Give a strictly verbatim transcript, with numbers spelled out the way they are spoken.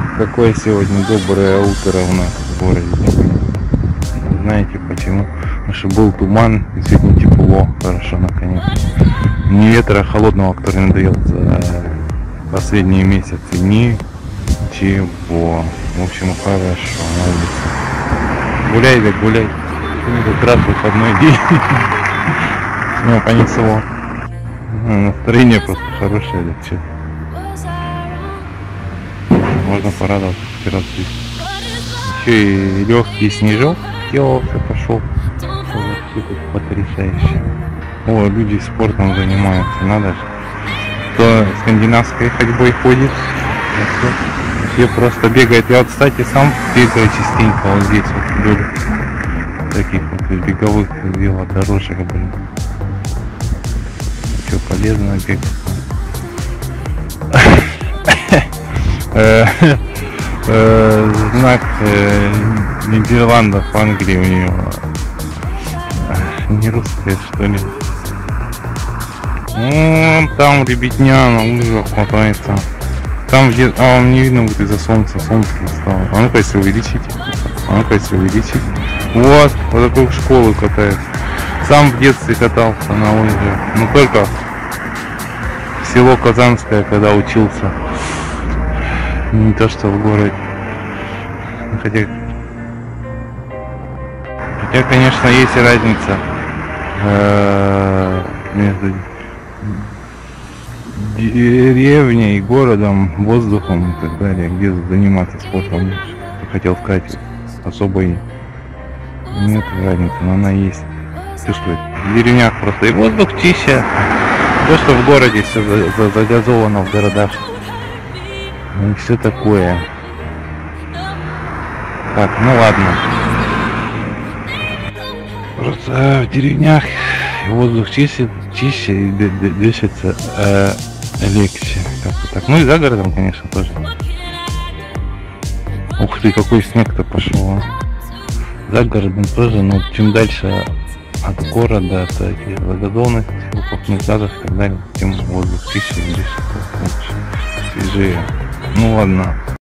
Какое сегодня доброе утро у нас в городе. Знаете почему? Потому что был туман, и сегодня тепло, хорошо наконец. Ни ветра холодного, который надоел за последние месяцы, ничего. В общем, хорошо на улице. Гуляй, да гуляй. Как раз выходной день. Ну, понесло. Настроение просто хорошее, да что. Можно порадоваться, раз еще и легкий снежок делался, пошел. Все тут потрясающе. О, люди спортом занимаются, надо же. Кто скандинавской ходьбой ходит, все просто бегают. Я вот, кстати, сам бегаю частенько вот здесь вот вдоль таких вот беговых велодорожек, блин. Что, полезно бегать. Знак Нидерландов, Англии у него. Не русская, что ли. Там ребятня на лыжах мотается. Там где... А, он не видно будет из-за солнца. Солнце стало. А ну-ка, если увеличить. А ну-ка, если увеличить. Вот, вот вокруг школы катается. Сам в детстве катался на лыжах. Но только в село Казанское, когда учился. Не то, что в городе. Хотя, хотя конечно, есть разница э, между деревней и городом, воздухом и так далее, где заниматься спортом. Хотел сказать, особой нет разницы, но она есть. Чувствует. В деревнях просто и воздух чище. То, что в городе все загазовано, в городах. И все такое. Так, ну ладно. Просто в деревнях воздух чище, чище и дышится э, легче. Как-то так. Ну и за городом, конечно, тоже. Ух ты, какой снег-то пошел. А? За городом тоже, но чем дальше от города, от этих вододонных, крупных газов и так далее, тем воздух чище и дышится лучше, свежее. Ну ладно.